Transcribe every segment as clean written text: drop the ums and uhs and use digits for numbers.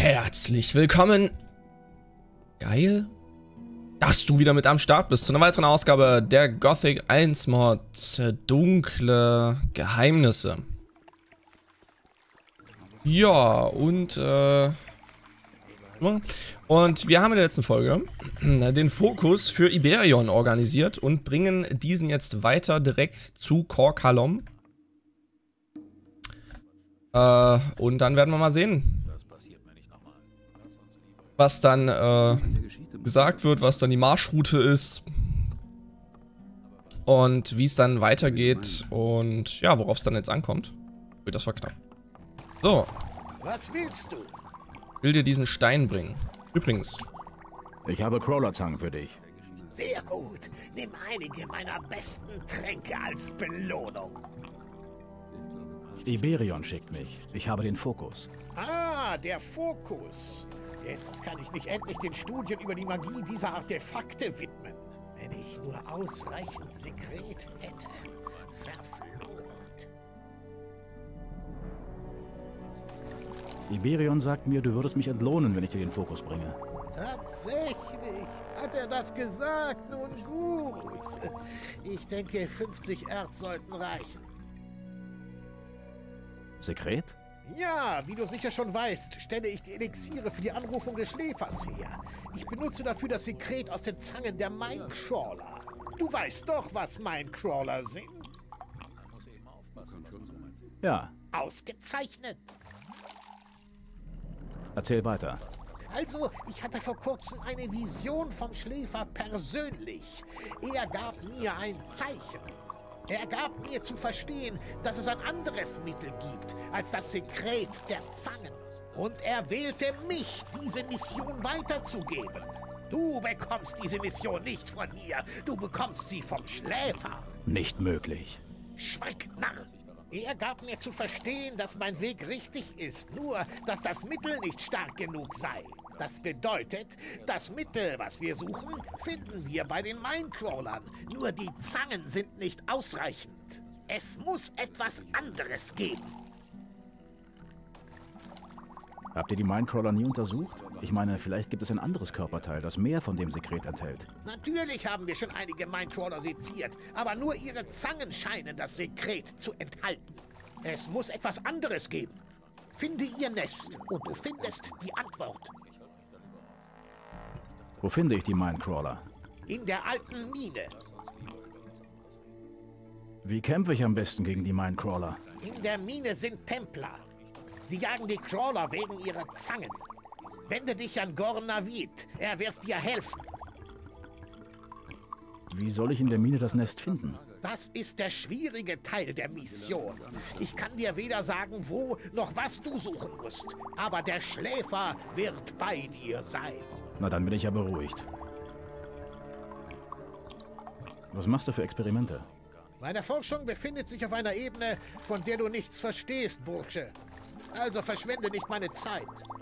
Herzlich willkommen. Geil, dass du wieder mit am Start bist zu einer weiteren Ausgabe der Gothic 1 Mod Dunkle Geheimnisse. Ja, und wir haben in der letzten Folge den Fokus für Iberion organisiert und bringen diesen jetzt weiter direkt zu Kor Kalom. Und dann werden wir mal sehen, was dann gesagt wird, was dann die Marschroute ist und wie es dann weitergeht und ja, worauf es dann jetzt ankommt. Ui, das war knapp. So. Was willst du? Ich will dir diesen Stein bringen. Übrigens. Ich habe Crawlerzangen für dich. Sehr gut. Nimm einige meiner besten Tränke als Belohnung. Iberion schickt mich. Ich habe den Fokus. Ah, der Fokus. Jetzt kann ich mich endlich den Studien über die Magie dieser Artefakte widmen. Wenn ich nur ausreichend Sekret hätte. Verflucht. Iberion sagt mir, du würdest mich entlohnen, wenn ich dir den Fokus bringe. Tatsächlich. Hat er das gesagt? Nun gut. Ich denke, 50 Erz sollten reichen. Sekret? Ja, wie du sicher schon weißt, stelle ich die Elixiere für die Anrufung des Schläfers her. Ich benutze dafür das Sekret aus den Zangen der Minecrawler. Du weißt doch, was Minecrawler sind. Ja. Ausgezeichnet. Erzähl weiter. Also, ich hatte vor kurzem eine Vision vom Schläfer persönlich. Er gab mir ein Zeichen. Er gab mir zu verstehen, dass es ein anderes Mittel gibt als das Sekret der Zangen. Und er wählte mich, diese Mission weiterzugeben. Du bekommst diese Mission nicht von mir, du bekommst sie vom Schläfer. Nicht möglich. Schweig, Narr! Er gab mir zu verstehen, dass mein Weg richtig ist, nur dass das Mittel nicht stark genug sei. Das bedeutet, das Mittel, was wir suchen, finden wir bei den Minecrawlern. Nur die Zangen sind nicht ausreichend. Es muss etwas anderes geben. Habt ihr die Minecrawler nie untersucht? Ich meine, vielleicht gibt es ein anderes Körperteil, das mehr von dem Sekret enthält. Natürlich haben wir schon einige Minecrawler seziert, aber nur ihre Zangen scheinen das Sekret zu enthalten. Es muss etwas anderes geben. Finde ihr Nest und du findest die Antwort. Wo finde ich die Minecrawler? In der alten Mine. Wie kämpfe ich am besten gegen die Minecrawler? In der Mine sind Templer. Sie jagen die Crawler wegen ihrer Zangen. Wende dich an Gornavid. Er wird dir helfen. Wie soll ich in der Mine das Nest finden? Das ist der schwierige Teil der Mission. Ich kann dir weder sagen, wo noch was du suchen musst. Aber der Schläfer wird bei dir sein. Na, dann bin ich ja beruhigt. Was machst du für Experimente? Meine Forschung befindet sich auf einer Ebene, von der du nichts verstehst, Bursche. Also verschwende nicht meine Zeit.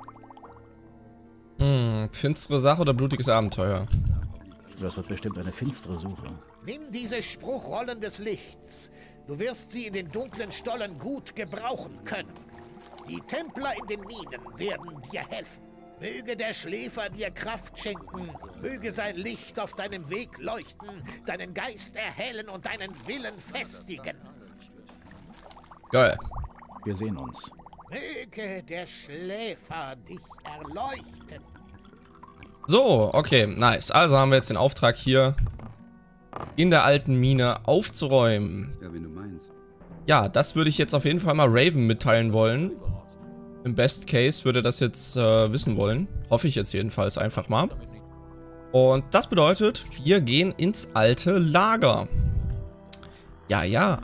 Finstere Sache oder blutiges Abenteuer? Das wird bestimmt eine finstere Suche. Nimm diese Spruchrollen des Lichts. Du wirst sie in den dunklen Stollen gut gebrauchen können. Die Templer in den Minen werden dir helfen. Möge der Schläfer dir Kraft schenken, möge sein Licht auf deinem Weg leuchten, deinen Geist erhellen und deinen Willen festigen. Geil. Wir sehen uns. Möge der Schläfer dich erleuchten. So, okay, nice. Also haben wir jetzt den Auftrag hier in der alten Mine aufzuräumen. Ja, wenn du meinst. Ja, das würde ich jetzt auf jeden Fall mal Raven mitteilen wollen. Im Best Case würde er das jetzt wissen wollen. Hoffe ich jetzt jedenfalls einfach mal. Und das bedeutet, wir gehen ins alte Lager. Ja, ja.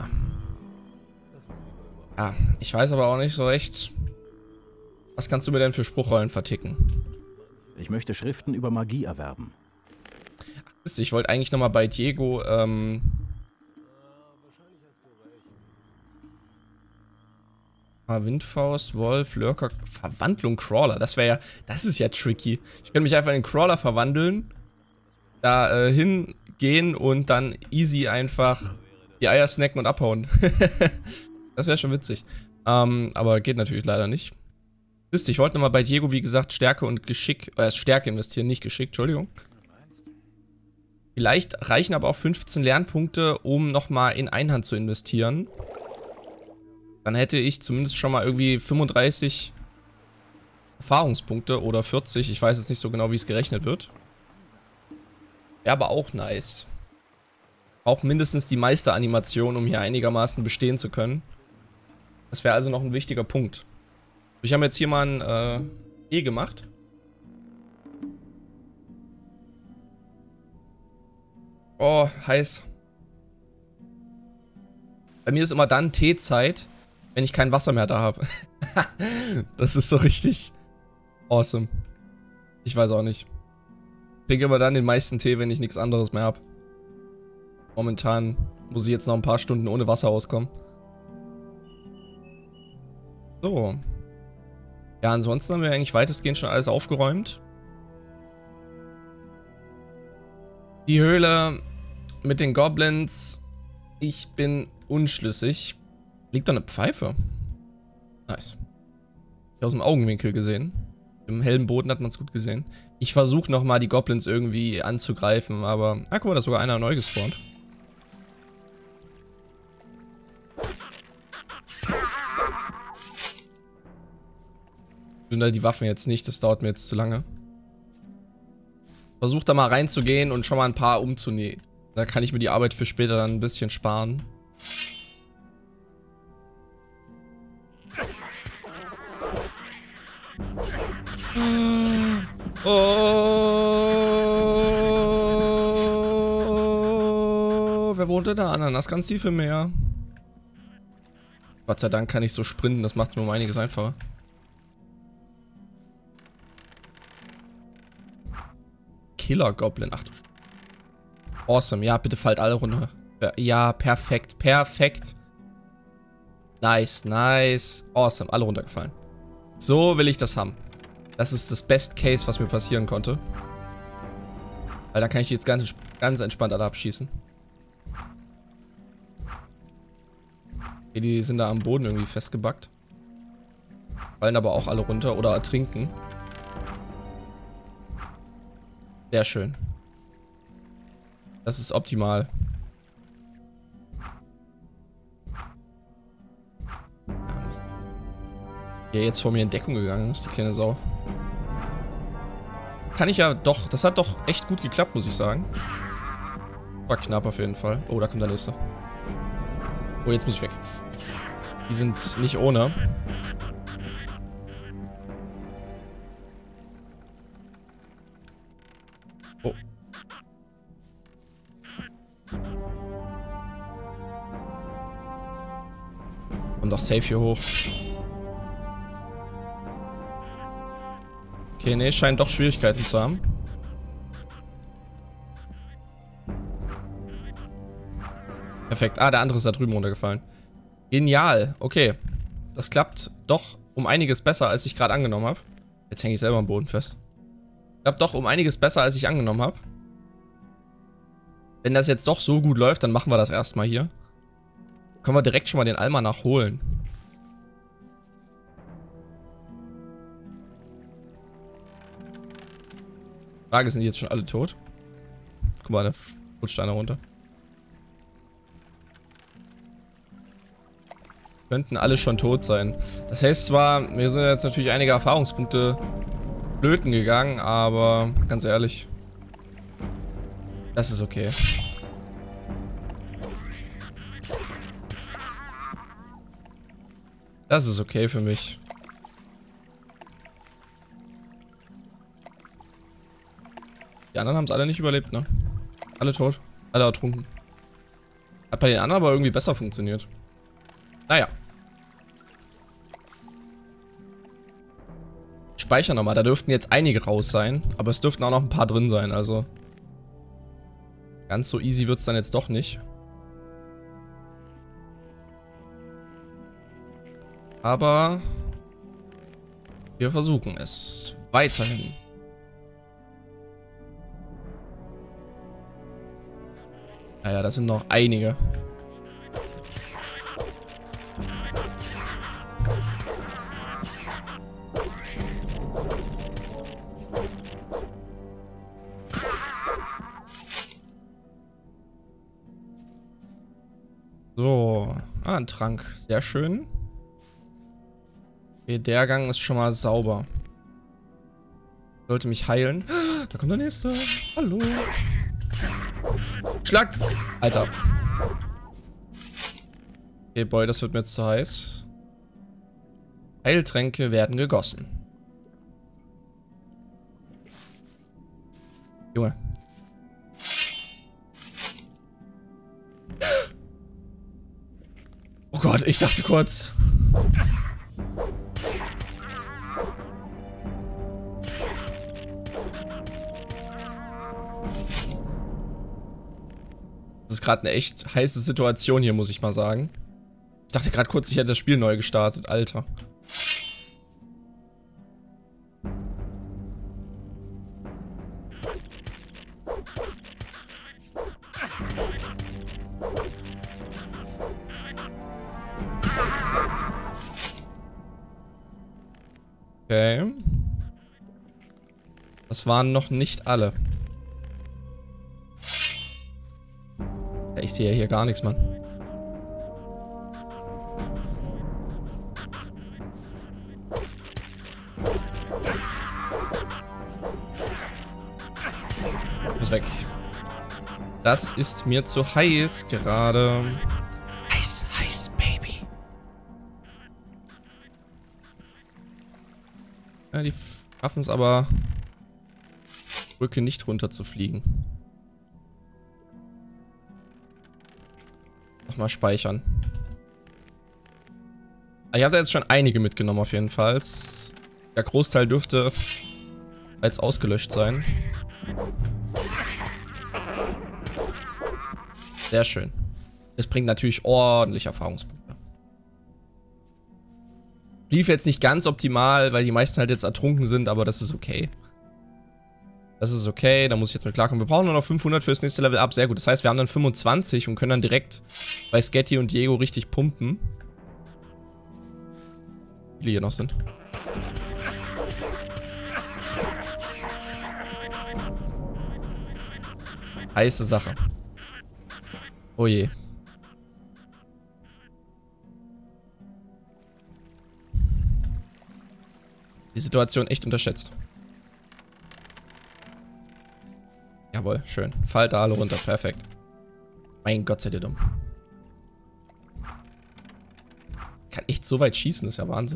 Ja, ich weiß aber auch nicht so recht. Was kannst du mir denn für Spruchrollen verticken? Ich möchte Schriften über Magie erwerben. Ach, ich wollte eigentlich nochmal bei Diego, Windfaust, Wolf, Lurker, Verwandlung, Crawler. Das wäre ja, das ist ja tricky. Ich könnte mich einfach in den Crawler verwandeln, da hingehen und dann easy einfach die Eier snacken und abhauen. Das wäre schon witzig. Aber geht natürlich leider nicht. Wisst ihr, ich wollte nochmal bei Diego, wie gesagt, Stärke und Geschick, Stärke investieren, nicht Geschick, Entschuldigung. Vielleicht reichen aber auch 15 Lernpunkte, um nochmal in Einhand zu investieren. Dann hätte ich zumindest schon mal irgendwie 35 Erfahrungspunkte oder 40. Ich weiß jetzt nicht so genau, wie es gerechnet wird. Wäre aber auch nice. Auch mindestens die Meisteranimation, um hier einigermaßen bestehen zu können. Das wäre also noch ein wichtiger Punkt. Ich habe jetzt hier mal ein E gemacht. Oh, heiß. Bei mir ist immer dann Teezeit, wenn ich kein Wasser mehr da habe. Das ist so richtig awesome. Ich weiß auch nicht. Ich trinke immer dann den meisten Tee, wenn ich nichts anderes mehr habe. Momentan muss ich jetzt noch ein paar Stunden ohne Wasser auskommen. So. Ja, ansonsten haben wir eigentlich weitestgehend schon alles aufgeräumt. Die Höhle mit den Goblins. Ich bin unschlüssig. Liegt da eine Pfeife? Nice. Aus dem Augenwinkel gesehen. Im hellen Boden hat man es gut gesehen. Ich versuche nochmal die Goblins irgendwie anzugreifen, aber... Ah, guck mal, da ist sogar einer neu gespawnt. Die Waffen jetzt nicht, das dauert mir jetzt zu lange. Versuch da mal reinzugehen und schon mal ein paar umzunehmen. Da kann ich mir die Arbeit für später dann ein bisschen sparen. Oh, wer wohnt denn da? Ananas ganz tief im Meer. Gott sei Dank kann ich so sprinten, das macht es mir um einiges einfacher. Killer Goblin, ach du. Awesome, ja, bitte fallt alle runter. Ja, perfekt, perfekt. Nice, nice. Awesome, alle runtergefallen. So will ich das haben. Das ist das Best Case, was mir passieren konnte. Weil da kann ich die jetzt ganz entspannt alle abschießen. Okay, die sind da am Boden irgendwie festgebackt. Fallen aber auch alle runter oder ertrinken. Sehr schön. Das ist optimal. Ja, jetzt vor mir in Deckung gegangen ist, die kleine Sau. Kann ich ja doch. Das hat doch echt gut geklappt, muss ich sagen. War knapp auf jeden Fall. Oh, da kommt der nächste. Oh, jetzt muss ich weg. Die sind nicht ohne. Oh. Und doch safe hier hoch. Okay, ne, scheint doch Schwierigkeiten zu haben. Perfekt. Ah, der andere ist da drüben runtergefallen. Genial. Okay. Das klappt doch um einiges besser, als ich gerade angenommen habe. Jetzt hänge ich selber am Boden fest. Klappt doch um einiges besser, als ich angenommen habe. Wenn das jetzt doch so gut läuft, dann machen wir das erstmal hier. Können wir direkt schon mal den Almanach holen. Frage, sind die jetzt schon alle tot? Guck mal, da rutscht einer runter. Könnten alle schon tot sein. Das heißt zwar, mir sind jetzt natürlich einige Erfahrungspunkte flöten gegangen, aber ganz ehrlich, das ist okay. Das ist okay für mich. Die anderen haben es alle nicht überlebt, ne? Alle tot. Alle ertrunken. Hat bei den anderen aber irgendwie besser funktioniert. Naja. Speichern nochmal. Da dürften jetzt einige raus sein. Aber es dürften auch noch ein paar drin sein. Also ganz so easy wird es dann jetzt doch nicht. Aber wir versuchen es weiterhin. Naja, das sind noch einige. Ah, ein Trank. Sehr schön. Okay, der Gang ist schon mal sauber. Sollte mich heilen. Da kommt der nächste. Hallo. Schlagt! Alter. Okay, boy, das wird mir jetzt zu heiß. Heiltränke werden gegossen. Junge. Oh Gott, ich dachte kurz. Das ist gerade eine echt heiße Situation hier, muss ich mal sagen. Ich dachte gerade kurz, ich hätte das Spiel neu gestartet, Alter. Okay. Das waren noch nicht alle. Ja, ich sehe ja hier gar nichts, Mann. Ist weg. Das ist mir zu heiß gerade. Heiß, heiß, Baby. Ja, die schaffen es aber, Brücke nicht runter zu fliegen. Nochmal speichern. Ich habe da jetzt schon einige mitgenommen auf jeden Fall. Der Großteil dürfte als ausgelöscht sein. Sehr schön. Das bringt natürlich ordentlich Erfahrungspunkte. Lief jetzt nicht ganz optimal, weil die meisten halt jetzt ertrunken sind, aber das ist okay. Das ist okay, da muss ich jetzt mit klarkommen. Wir brauchen nur noch 500 für das nächste Level up. Sehr gut, das heißt, wir haben dann 25 und können dann direkt bei Sketty und Diego richtig pumpen. Wie viele hier noch sind. Heiße Sache. Oh je. Die Situation echt unterschätzt. Jawohl, schön. Fallt da alle runter, perfekt. Mein Gott, seid ihr dumm. Kann echt so weit schießen, ist ja Wahnsinn.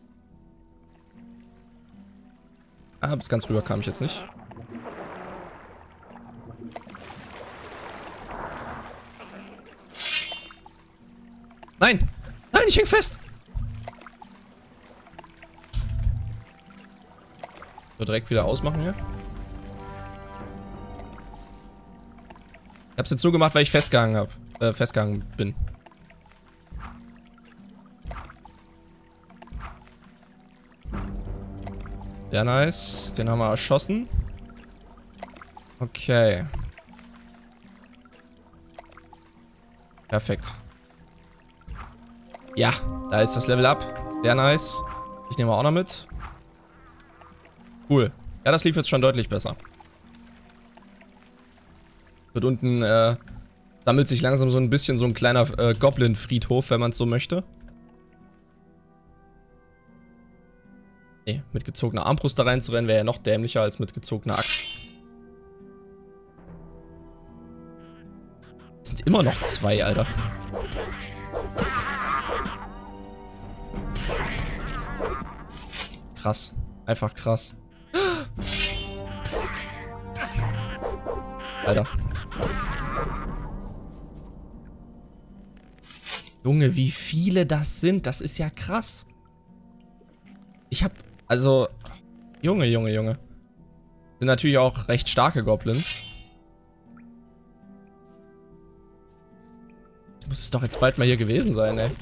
Ah, bis ganz rüber kam ich jetzt nicht. Nein! Nein, ich häng fest! So, direkt wieder ausmachen hier. Ich hab's jetzt nur gemacht, weil ich festgehangen bin. Sehr nice. Den haben wir erschossen. Okay. Perfekt. Ja, da ist das Level up. Sehr nice. Ich nehme auch noch mit. Cool. Ja, das lief jetzt schon deutlich besser. Dort unten sammelt sich langsam so ein bisschen so ein kleiner Goblin-Friedhof, wenn man es so möchte. Nee, mit gezogener Armbrust da reinzurennen wäre ja noch dämlicher als mit gezogener Axt. Es sind immer noch 2, Alter. Krass. Einfach krass. Alter. Junge, wie viele das sind. Das ist ja krass. Ich hab... Also... Junge. Sind natürlich auch recht starke Goblins. Das muss es doch jetzt bald mal hier gewesen sein, ey.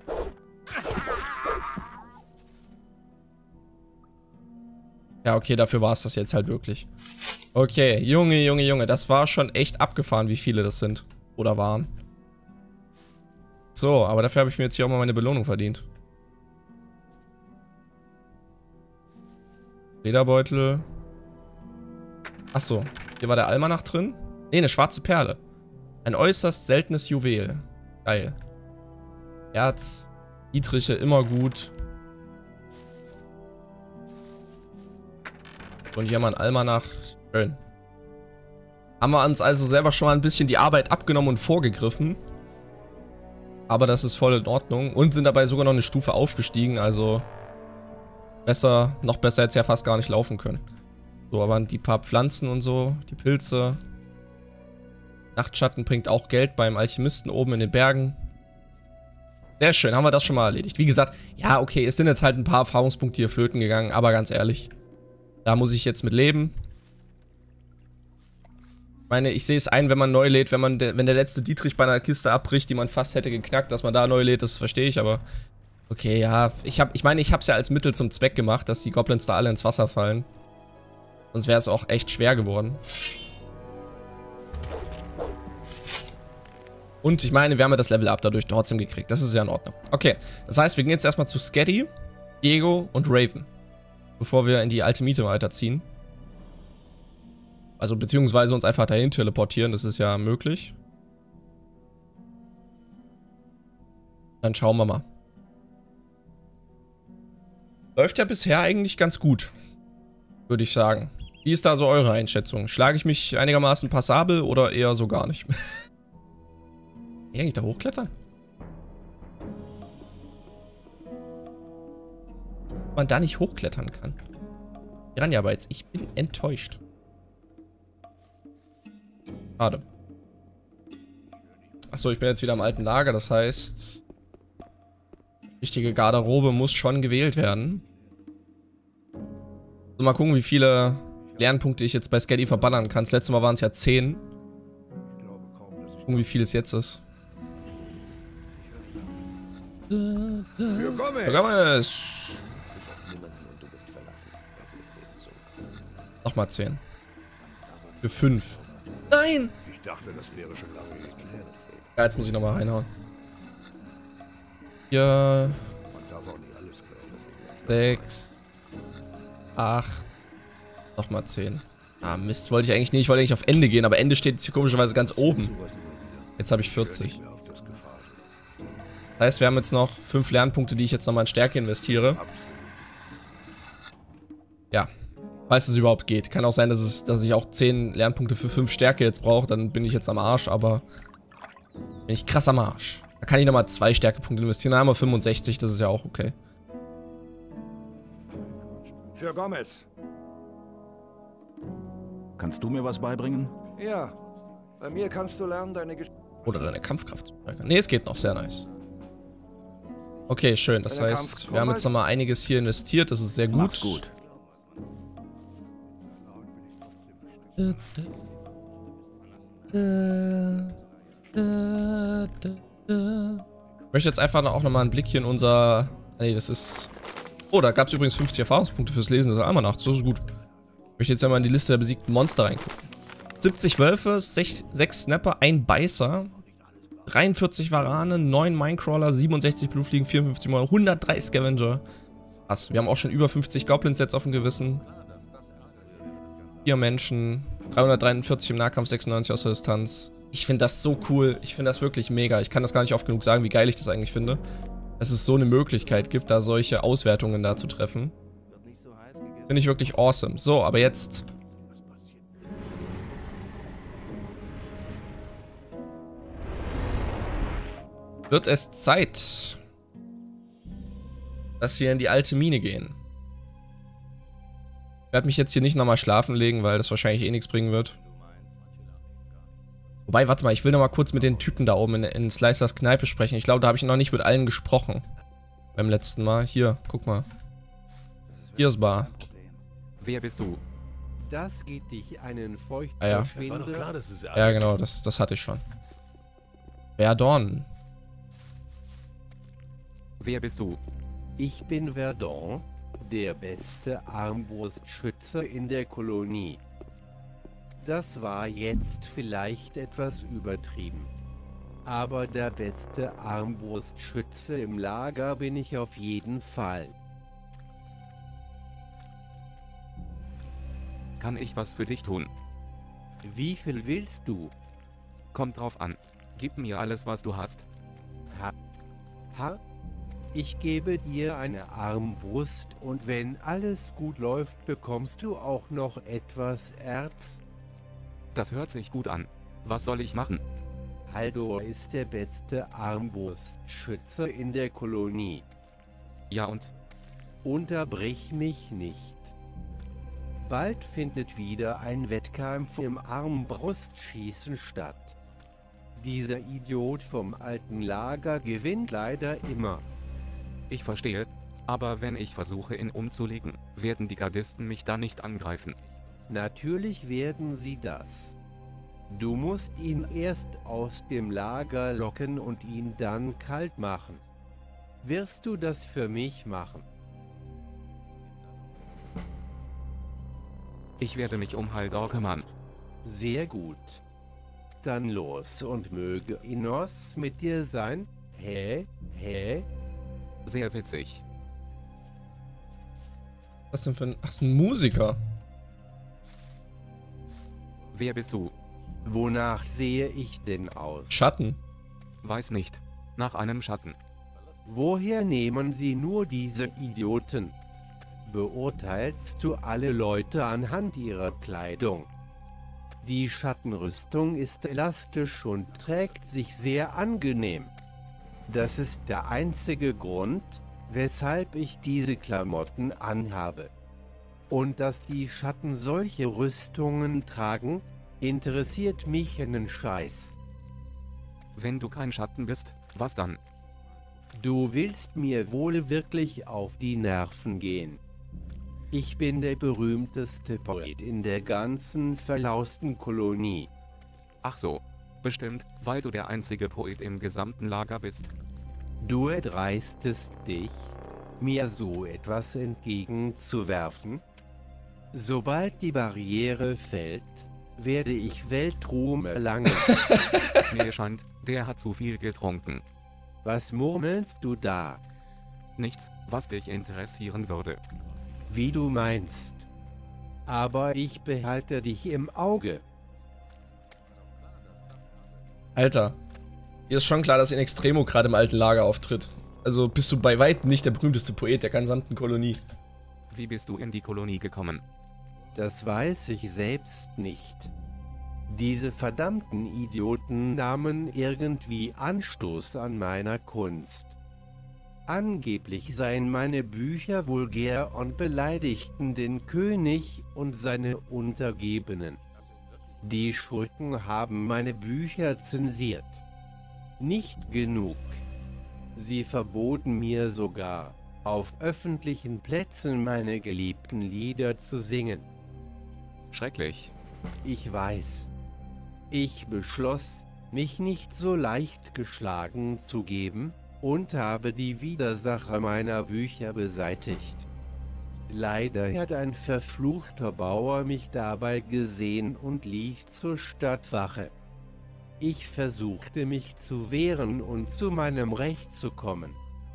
Ja, okay, dafür war es das jetzt halt wirklich. Okay, Junge. Das war schon echt abgefahren, wie viele das sind. Oder waren. So, aber dafür habe ich mir jetzt hier auch mal meine Belohnung verdient. Lederbeutel. Achso, hier war der Almanach drin. Ne, eine schwarze Perle. Ein äußerst seltenes Juwel. Geil. Erz, Dietriche, immer gut. Und hier haben wir ein Almanach. Schön. Haben wir uns also selber schon mal ein bisschen die Arbeit abgenommen und vorgegriffen. Aber das ist voll in Ordnung. Und sind dabei sogar noch eine Stufe aufgestiegen. Also besser, noch besser hätte es ja fast gar nicht laufen können. So, aber die paar Pflanzen und so, die Pilze. Nachtschatten bringt auch Geld beim Alchemisten oben in den Bergen. Sehr schön, haben wir das schon mal erledigt. Wie gesagt, ja, okay, es sind jetzt halt ein paar Erfahrungspunkte hier flöten gegangen. Aber ganz ehrlich, da muss ich jetzt mit leben. Ich meine, ich sehe es ein, wenn man neu lädt, wenn der letzte Dietrich bei einer Kiste abbricht, die man fast hätte geknackt, dass man da neu lädt, das verstehe ich, aber okay, ja, ich meine, ich habe es ja als Mittel zum Zweck gemacht, dass die Goblins da alle ins Wasser fallen. Sonst wäre es auch echt schwer geworden. Und ich meine, wir haben ja das Level Up dadurch trotzdem gekriegt, das ist ja in Ordnung. Okay, das heißt, wir gehen jetzt erstmal zu Skady, Diego und Raven, bevor wir in die alte Miete weiterziehen. Also beziehungsweise uns einfach dahin teleportieren, das ist ja möglich. Dann schauen wir mal. Läuft ja bisher eigentlich ganz gut, würde ich sagen. Wie ist da so eure Einschätzung? Schlage ich mich einigermaßen passabel oder eher so gar nicht? Kann ich eigentlich da hochklettern? Ob man da nicht hochklettern kann. Piranha Bytes, ich bin enttäuscht. Schade. Achso, ich bin jetzt wieder im alten Lager, das heißt, richtige Garderobe muss schon gewählt werden. So, mal gucken, wie viele Lernpunkte ich jetzt bei Skady verballern kann. Das letzte Mal waren es ja 10. Gucken, wie viel es jetzt ist. Für Gomez! Für Gomez! Nochmal 10. Für 5. Nein! Ich dachte, das wäre schon lassen. Ja, jetzt muss ich nochmal reinhauen. 4, Man darf auch nicht alles glauben. 6, 8, nochmal 10. Ah, Mist, wollte ich eigentlich nicht. Ich wollte eigentlich auf Ende gehen, aber Ende steht jetzt hier komischerweise ganz oben. Jetzt habe ich 40. Das heißt, wir haben jetzt noch 5 Lernpunkte, die ich jetzt nochmal in Stärke investiere. Ja, falls es überhaupt geht. Kann auch sein, dass ich auch 10 Lernpunkte für 5 Stärke jetzt brauche. Dann bin ich jetzt am Arsch, aber bin ich krass am Arsch. Da kann ich nochmal 2 Stärkepunkte investieren. Dann haben wir 65, das ist ja auch okay. Für Gomez. Kannst du mir was beibringen? Ja. Bei mir kannst du lernen, deine Geschichte. Oder deine Kampfkraft zu steigern. Ne, es geht noch. Sehr nice. Okay, schön. Das heißt, wir haben jetzt nochmal einiges hier investiert. Das ist sehr gut. Mach's gut. Ich möchte jetzt einfach auch nochmal einen Blick hier in unser... Nee, das ist... Oh, da gab es übrigens 50 Erfahrungspunkte fürs Lesen des Almanachs. Das ist gut. Ich möchte jetzt einmal in die Liste der besiegten Monster reingucken. 70 Wölfe, 6 Snapper, 1 Beißer, 43 Warane, 9 Minecrawler, 67 Blutfliegen, 54 Mäuer, 103 Scavenger. Krass, wir haben auch schon über 50 Goblins jetzt auf dem Gewissen. 4 Menschen, 343 im Nahkampf, 96 aus der Distanz. Ich finde das so cool. Ich finde das wirklich mega. Ich kann das gar nicht oft genug sagen, wie geil ich das eigentlich finde. Dass es so eine Möglichkeit gibt, da solche Auswertungen da zu treffen. Finde ich wirklich awesome. So, aber jetzt... wird es Zeit, dass wir in die alte Mine gehen. Ich werde mich jetzt hier nicht nochmal schlafen legen, weil das wahrscheinlich eh nichts bringen wird. Wobei, warte mal, ich will nochmal kurz mit den Typen da oben in Slicers Kneipe sprechen. Ich glaube, da habe ich noch nicht mit allen gesprochen. Beim letzten Mal. Hier, guck mal. Hier ist Bar. Wer bist du? Das geht dich einen feuchten Ah, ja. Schwindel. Ja, genau, das hatte ich schon. Verdon. Wer bist du? Ich bin Verdon, der beste Armbrustschütze in der Kolonie. Das war jetzt vielleicht etwas übertrieben. Aber der beste Armbrustschütze im Lager bin ich auf jeden Fall. Kann ich was für dich tun? Wie viel willst du? Kommt drauf an. Gib mir alles, was du hast. Ha? Ich gebe dir eine Armbrust und wenn alles gut läuft, bekommst du auch noch etwas Erz. Das hört sich gut an. Was soll ich machen? Haldor ist der beste Armbrustschütze in der Kolonie. Ja und? Unterbrich mich nicht. Bald findet wieder ein Wettkampf im Armbrustschießen statt. Dieser Idiot vom alten Lager gewinnt leider immer. Ich verstehe. Aber wenn ich versuche, ihn umzulegen, werden die Gardisten mich da nicht angreifen. Natürlich werden sie das. Du musst ihn erst aus dem Lager locken und ihn dann kalt machen. Wirst du das für mich machen? Ich werde mich um Haldor kümmern. Sehr gut. Dann los und möge Innos mit dir sein. Hä? Sehr witzig. Was denn für ein... Ach, ist ein Musiker. Wer bist du? Wonach sehe ich denn aus? Schatten. Weiß nicht. Nach einem Schatten. Woher nehmen sie nur diese Idioten? Beurteilst du alle Leute anhand ihrer Kleidung? Die Schattenrüstung ist elastisch und trägt sich sehr angenehm. Das ist der einzige Grund, weshalb ich diese Klamotten anhabe. Und dass die Schatten solche Rüstungen tragen, interessiert mich einen Scheiß. Wenn du kein Schatten bist, was dann? Du willst mir wohl wirklich auf die Nerven gehen. Ich bin der berühmteste Poet in der ganzen verlausten Kolonie. Ach so. Bestimmt, weil du der einzige Poet im gesamten Lager bist. Du erdreistest dich, mir so etwas entgegenzuwerfen? Sobald die Barriere fällt, werde ich Weltruhm erlangen. Mir scheint, der hat zu viel getrunken. Was murmelst du da? Nichts, was dich interessieren würde. Wie du meinst. Aber ich behalte dich im Auge. Alter. Dir ist schon klar, dass In Extremo gerade im alten Lager auftritt. Also bist du bei weitem nicht der berühmteste Poet der gesamten Kolonie. Wie bist du in die Kolonie gekommen? Das weiß ich selbst nicht. Diese verdammten Idioten nahmen irgendwie Anstoß an meiner Kunst. Angeblich seien meine Bücher vulgär und beleidigten den König und seine Untergebenen. Die Schurken haben meine Bücher zensiert. Nicht genug. Sie verboten mir sogar, auf öffentlichen Plätzen meine geliebten Lieder zu singen. Schrecklich. Ich weiß. Ich beschloss, mich nicht so leicht geschlagen zu geben und habe die Widersacher meiner Bücher beseitigt. Leider hat ein verfluchter Bauer mich dabei gesehen und lief zur Stadtwache. Ich versuchte mich zu wehren und zu meinem Recht zu kommen.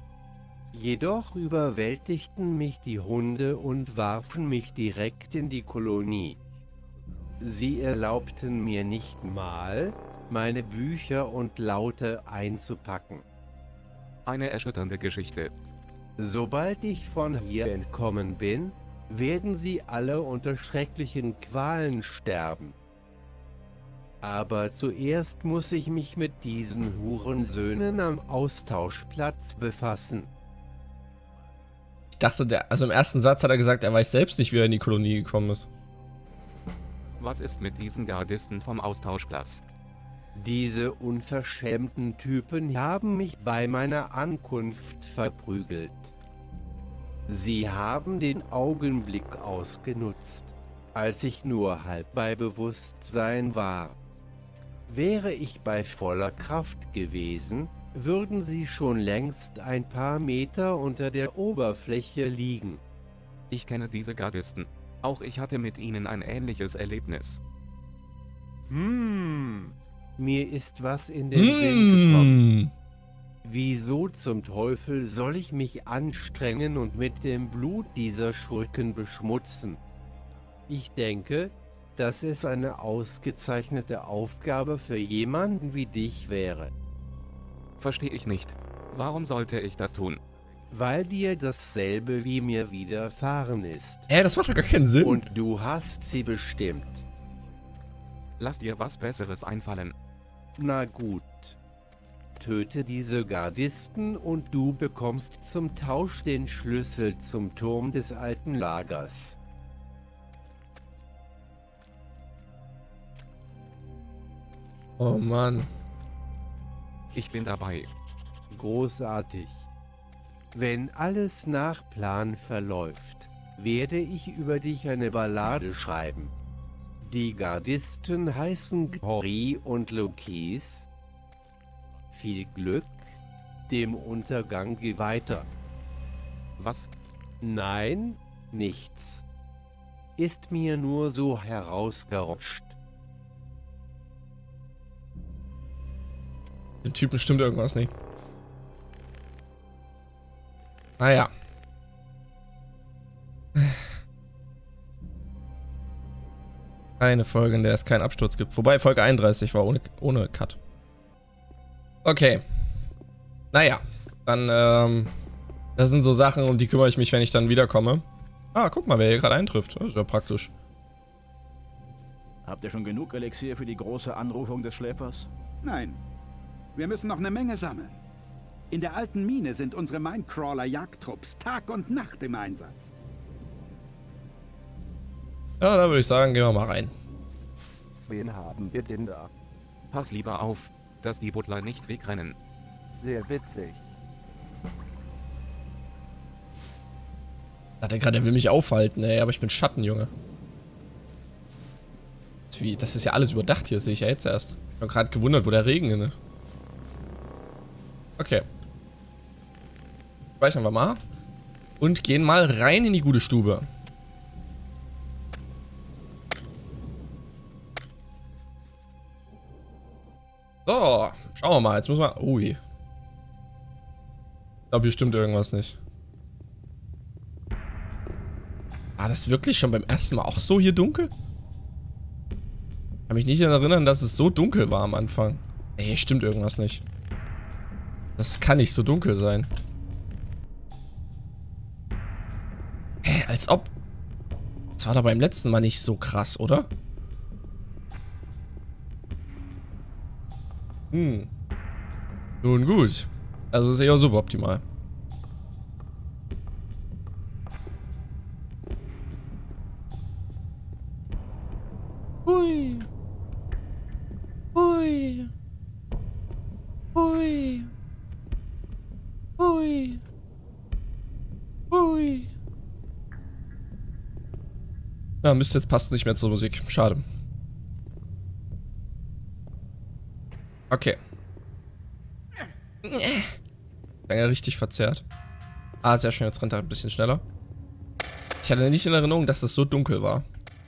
Jedoch überwältigten mich die Hunde und warfen mich direkt in die Kolonie. Sie erlaubten mir nicht mal, meine Bücher und Laute einzupacken. Eine erschütternde Geschichte. Sobald ich von hier entkommen bin, werden sie alle unter schrecklichen Qualen sterben. Aber zuerst muss ich mich mit diesen Hurensöhnen am Austauschplatz befassen. Ich dachte, also im ersten Satz hat er gesagt, er weiß selbst nicht, wie er in die Kolonie gekommen ist. Was ist mit diesen Gardisten vom Austauschplatz? Diese unverschämten Typen haben mich bei meiner Ankunft verprügelt. Sie haben den Augenblick ausgenutzt, als ich nur halb bei Bewusstsein war. Wäre ich bei voller Kraft gewesen, würden sie schon längst ein paar Meter unter der Oberfläche liegen. Ich kenne diese Gardisten. Auch ich hatte mit ihnen ein ähnliches Erlebnis. Mir ist was in den Sinn gekommen. Wieso zum Teufel soll ich mich anstrengen und mit dem Blut dieser Schurken beschmutzen? Ich denke, dass es eine ausgezeichnete Aufgabe für jemanden wie dich wäre. Verstehe ich nicht. Warum sollte ich das tun? Weil dir dasselbe wie mir widerfahren ist. Das macht doch gar keinen Sinn. Und du hast sie bestimmt. Lass dir was Besseres einfallen. Na gut. Töte diese Gardisten und du bekommst zum Tausch den Schlüssel zum Turm des alten Lagers. Oh Mann. Ich bin dabei. Großartig. Wenn alles nach Plan verläuft, werde ich über dich eine Ballade schreiben. Die Gardisten heißen Cory und Lokis. Viel Glück, dem Untergang geweihter. Was? Nein, nichts. Ist mir nur so herausgerutscht. Dem Typen stimmt irgendwas nicht. Naja. Eine Folge, in der es keinen Absturz gibt. Wobei Folge 31 war ohne Cut. Okay. Naja. Dann, das sind so Sachen, um die kümmere ich mich, wenn ich dann wiederkomme. Ah, guck mal, wer hier gerade eintrifft. Das ist ja praktisch. Habt ihr schon genug Elixier für die große Anrufung des Schläfers? Nein. Wir müssen noch eine Menge sammeln. In der alten Mine sind unsere Minecrawler-Jagdtrupps Tag und Nacht im Einsatz. Ja, da würde ich sagen, gehen wir mal rein. Wen haben wir denn da? Pass lieber auf, dass die Butler nicht wegrennen. Sehr witzig. Hat er gerade, er will mich aufhalten, ey, aber ich bin Schatten, Junge. Das ist ja alles überdacht hier, sehe ich ja jetzt erst. Ich habe gerade gewundert, wo der Regen hin ist. Okay. Speichern wir mal. Und gehen mal rein in die gute Stube. So, schauen wir mal. Jetzt müssen wir... Ui. Ich glaube, hier stimmt irgendwas nicht. War das wirklich schon beim ersten Mal auch so hier dunkel? Ich kann mich nicht erinnern, dass es so dunkel war am Anfang. Ey, hier stimmt irgendwas nicht. Das kann nicht so dunkel sein. Hä, als ob... Das war doch beim letzten Mal nicht so krass, oder? Nun gut. Also ist eher suboptimal. Hui. Hui. Hui. Hui. Hui. Na, Mist, jetzt passt es nicht mehr zur Musik. Schade. Okay. Lange richtig verzerrt. Ah, sehr schön, jetzt rennt er ein bisschen schneller. Ich hatte nicht in Erinnerung, dass das so dunkel war.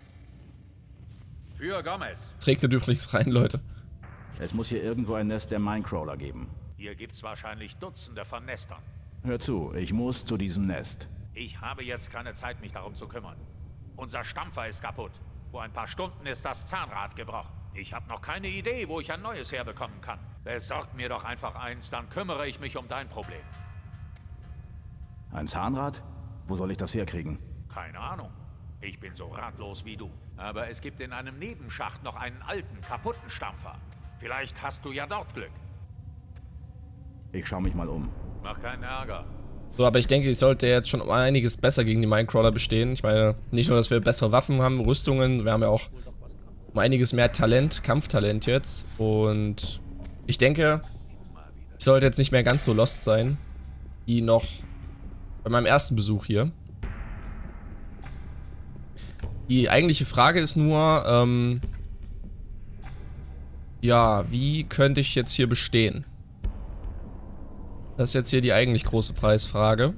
Für Gomez. Trägt ihr übrigens rein, Leute. Es muss hier irgendwo ein Nest der Minecrawler geben. Hier gibt's wahrscheinlich Dutzende von Nestern. Hör zu, ich muss zu diesem Nest. Ich habe jetzt keine Zeit, mich darum zu kümmern. Unser Stampfer ist kaputt. Vor ein paar Stunden ist das Zahnrad gebrochen. Ich habe noch keine Idee, wo ich ein neues herbekommen kann. Besorg mir doch einfach eins, dann kümmere ich mich um dein Problem. Ein Zahnrad? Wo soll ich das herkriegen? Keine Ahnung. Ich bin so ratlos wie du. Aber es gibt in einem Nebenschacht noch einen alten, kaputten Stampfer. Vielleicht hast du ja dort Glück. Ich schaue mich mal um. Mach keinen Ärger. So, aber ich denke, ich sollte jetzt schon um einiges besser gegen die Minecrawler bestehen. Ich meine, nicht nur, dass wir bessere Waffen haben, Rüstungen, wir haben ja auch um einiges mehr Talent, Kampftalent jetzt. Und ich denke, ich sollte jetzt nicht mehr ganz so lost sein, wie noch bei meinem ersten Besuch hier. Die eigentliche Frage ist nur, ja, wie könnte ich jetzt hier bestehen? Das ist jetzt hier die eigentlich große Preisfrage.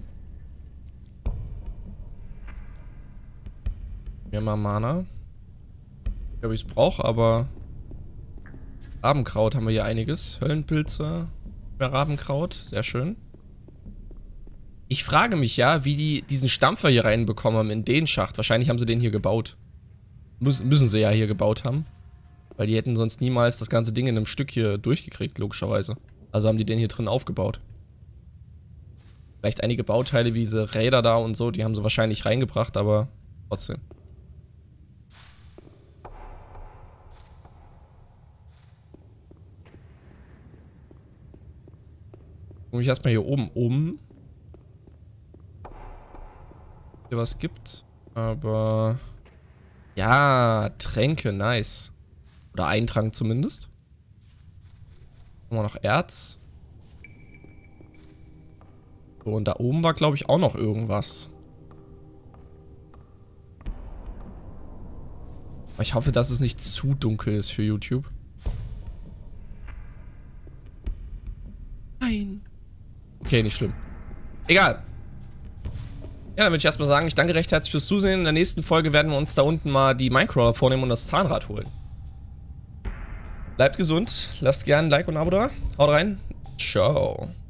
Mir mal Mana. Ich glaube, ich es brauche, aber Rabenkraut haben wir hier einiges. Höllenpilze, mehr Rabenkraut, sehr schön. Ich frage mich ja, wie die diesen Stampfer hier reinbekommen haben in den Schacht. Wahrscheinlich haben sie den hier gebaut. Müssen sie ja hier gebaut haben. Weil die hätten sonst niemals das ganze Ding in einem Stück hier durchgekriegt, logischerweise. Also haben die den hier drin aufgebaut. Vielleicht einige Bauteile wie diese Räder da und so, die haben sie wahrscheinlich reingebracht, aber trotzdem. Guck mich erstmal hier oben um. Hier was gibt. Aber... Ja, Tränke, nice. Oder ein Trank zumindest. Haben wir noch Erz. So, und da oben war, glaube ich, auch noch irgendwas. Aber ich hoffe, dass es nicht zu dunkel ist für YouTube. Nein. Okay, nicht schlimm. Egal. Ja, dann würde ich erstmal sagen, ich danke recht herzlich fürs Zusehen. In der nächsten Folge werden wir uns da unten mal die Minecrawler vornehmen und das Zahnrad holen. Bleibt gesund, lasst gerne ein Like und ein Abo da. Haut rein. Ciao.